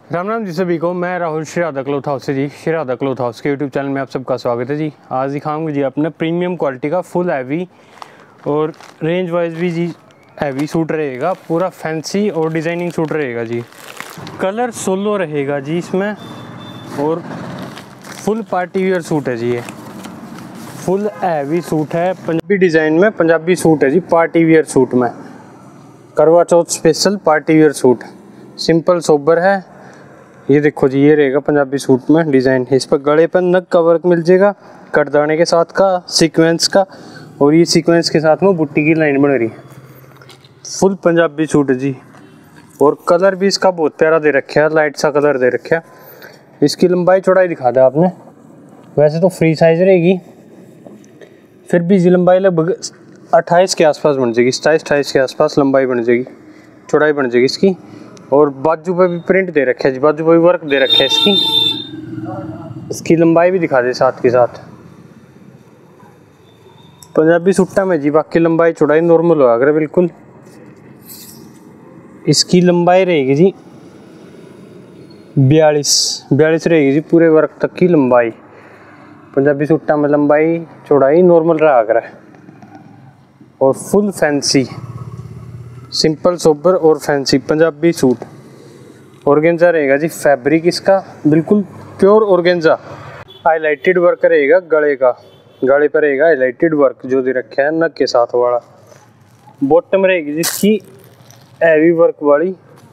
राम राम जी सभी को। मैं राहुल श्री राधा क्लॉथ हाउस से जी। श्री राधा क्लॉथ हाउस के यूट्यूब चैनल में आप सबका स्वागत है जी। आज दिखाऊंगा जी अपने प्रीमियम क्वालिटी का फुल हैवी और रेंज वाइज भी जी हैवी सूट रहेगा, पूरा फैंसी और डिज़ाइनिंग सूट रहेगा जी। कलर सोलो रहेगा जी इसमें और फुल पार्टी वियर सूट है जी। ये फुल हैवी सूट है, पंजाबी डिज़ाइन में पंजाबी सूट है जी। पार्टी वियर सूट में Karva Chauth special party wear suit, simple sober है। ये देखो जी, ये रहेगा पंजाबी सूट में डिज़ाइन। इस पर गले पर नग का वर्क मिल जाएगा, कटदाने के साथ का, सीक्वेंस का, और ये सीक्वेंस के साथ में बुट्टी की लाइन बन रही है। फुल पंजाबी सूट है जी। और कलर भी इसका बहुत प्यारा दे रखा है, लाइट सा कलर दे रखा है। इसकी लंबाई चौड़ाई दिखा दिया आपने। वैसे तो फ्री साइज रहेगी, फिर भी जी लंबाई लगभग 28 के आसपास बन जाएगी, 27-28 के आसपास लंबाई बन जाएगी, चौड़ाई बन जाएगी इसकी। और बाजू पे भी प्रिंट दे रखा है जी, बाजू पे भी वर्क दे रखा है इसकी। इसकी लंबाई भी दिखा दे साथ के साथ। पंजाबी सूटा में जी बाकी लंबाई चौड़ाई नॉर्मल होगा अगर बिल्कुल। इसकी लंबाई रहेगी जी 42 रहेगी जी, पूरे वर्क तक की लंबाई। पंजाबी सूटा में लंबाई चौड़ाई नॉर्मल रहा कर है। और फुल फैंसी, सिंपल सोबर और फैंसी पंजाबी सूट। ऑर्गेन्जा रहेगा जी, फैब्रिक इसका बिल्कुल प्योर ऑर्गेन्जा। हाईलाइटेड वर्क रहेगा गले का, गले पर रहेगा हाईलाइटेड वर्क जो दे रखा है नग के साथ वाला। बॉटम रहेगी जिसकी हैवी वर्क वाली,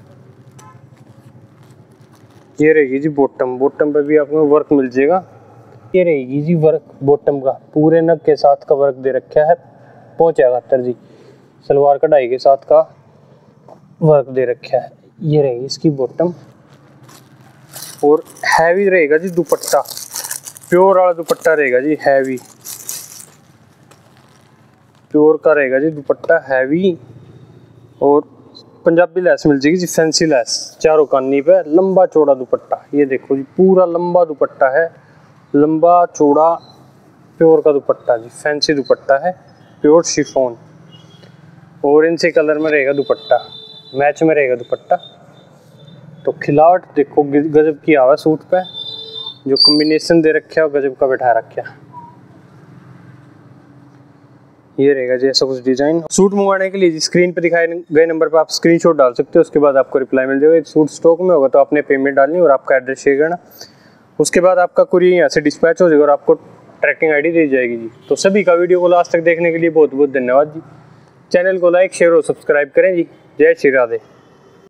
ये रहेगी जी बॉटम। बॉटम पे भी आपको वर्क मिल जाएगा। ये रहेगी जी वर्क बॉटम का, पूरे नग के साथ का वर्क दे रखा है। पहुंचा खातर जी सलवार कढ़ाई के साथ का वर्क दे रखा है। ये रहेगी इसकी बॉटम। और हैवी रहेगा जी दुपट्टा, प्योर वाला दुपट्टा रहेगा जी, हैवी प्योर का रहेगा जी दुपट्टा, हैवी। और पंजाबी लैस मिल जाएगी जी, फैंसी लैस चारों कानी पे, लंबा चौड़ा दुपट्टा। ये देखो जी पूरा लंबा दुपट्टा है, लंबा चौड़ा प्योर का दुपट्टा जी, फैंसी दुपट्टा है, प्योर शिफॉन। ऑरेंज से कलर में रहेगा दुपट्टा, मैच में रहेगा दुपट्टा। तो खिलावट देखो गजब की आवा सूट पे, जो कॉम्बिनेशन दे रखा है गजब का बैठा रखा है। ये रहेगा जी ऐसा कुछ डिजाइन। सूट मंगवाने के लिए जी स्क्रीन पे दिखाए गए नंबर पे आप स्क्रीनशॉट डाल सकते हो, उसके बाद आपको रिप्लाई मिल जाएगा। सूट स्टॉक में होगा तो आपने पेमेंट डालनी और आपका एड्रेस शेयर करना। उसके बाद आपका कुरियर यहाँ से डिस्पैच हो जाएगा और आपको ट्रैकिंग आईडी दी जाएगी जी। तो सभी का वीडियो को लास्ट तक देखने के लिए बहुत बहुत धन्यवाद जी। चैनल को लाइक शेयर और सब्सक्राइब करें जी। जय श्री राधे।